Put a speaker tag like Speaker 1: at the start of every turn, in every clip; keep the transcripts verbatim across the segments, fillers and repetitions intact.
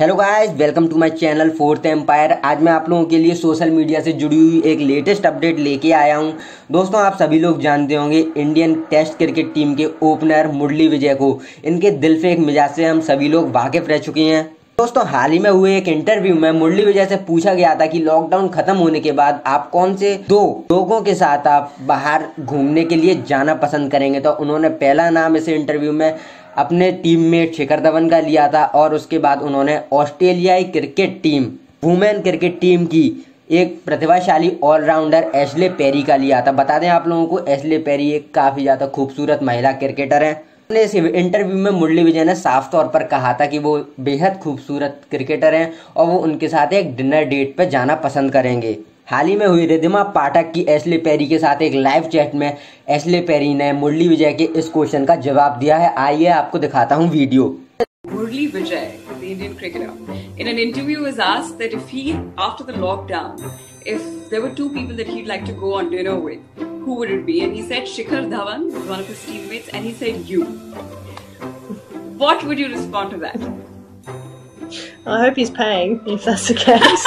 Speaker 1: Hello guys, welcome to my channel fourth empire. आज मैं आप लोगों के लिए सोशल मीडिया से जुड़ी हुई एक लेटेस्ट अपडेट लेके आया हूं। दोस्तों, आप सभी लोग जानते होंगे इंडियन टेस्ट क्रिकेट टीम के ओपनर मुरली विजय को। इनके दिलफेक मिजाज से हम सभी लोग वाकिफ रह चुके हैं। दोस्तों, हाल ही में हुए एक इंटरव्यू में मुरली विजय से पूछा गया था कि लॉकडाउन खत्म होने के बाद आप कौन से दो लोगों के साथ आप बाहर घूमने के लिए जाना पसंद करेंगे। तो उन्होंने पहला नाम इस इंटरव्यू में अपने टीममेट शिखर धवन का लिया था और उसके बाद उन्होंने ऑस्ट्रेलियाई cricket team women cricket team की एक प्रतिभाशाली ऑलराउंडर एशले पेरी का लिया था। बता दें आप लोगों को, एशले पेरी एक काफी ज्यादा खूबसूरत महिला क्रिकेटर है। इस इंटरव्यू में मुरली विजय ने साफ तौर पर कहा था कि वो बेहद खूबसूरत क्रिकेटर हैं और वो उनके साथ एक डिनर डेट पर जाना पसंद करेंगे। हाल ही में हुई रिद्धिमा पाठक की एशले पेरी के साथ एक लाइव चैट में एशले पेरी ने मुरली विजय के इस क्वेश्चन का जवाब दिया है। आइए आपको दिखाता हूं video.
Speaker 2: Murli Vijay, the Indian cricketer, in an interview was asked that if he, after the lockdown, if there were two people that he'd like to go on dinner with, who would it be? And he said Shikhar Dhawan was one of his teammates, and he said you. What would you respond to that?
Speaker 3: I hope he's paying, if that's the case.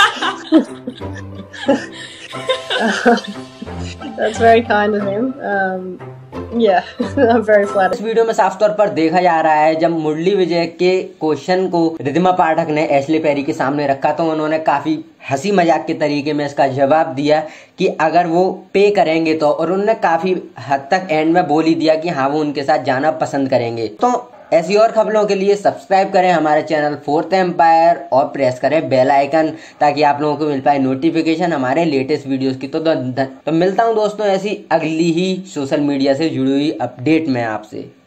Speaker 3: uh, that's very kind of him. Um, yeah, I'm very flattered.
Speaker 1: इस video में साफ तौर पर देखा जा रहा है, जब मुरली विजय के क्वेश्चन को रिद्धिमा पाठक ने एशले पेरी के सामने रखा तो उन्होंने काफी हंसी मजाक के तरीके में इसका जवाब दिया कि अगर वो पे करेंगे तो, और उन्होंने काफी हद तक एंड में बोल ही दिया कि हाँ वो उनके साथ जाना पसंद करेंगे। तो ऐसी और खबरों के लिए सब्सक्राइब करें हमारे चैनल फोर्थ एम्पायर और प्रेस करें बेल आइकन, ताकि आप लोगों को मिल पाए नोटिफिकेशन हमारे लेटेस्ट वीडियोस की। तो, तो, तो मिलता हूं दोस्तों ऐसी अगली ही सोशल मीडिया से जुड़ी हुई अपडेट में आपसे।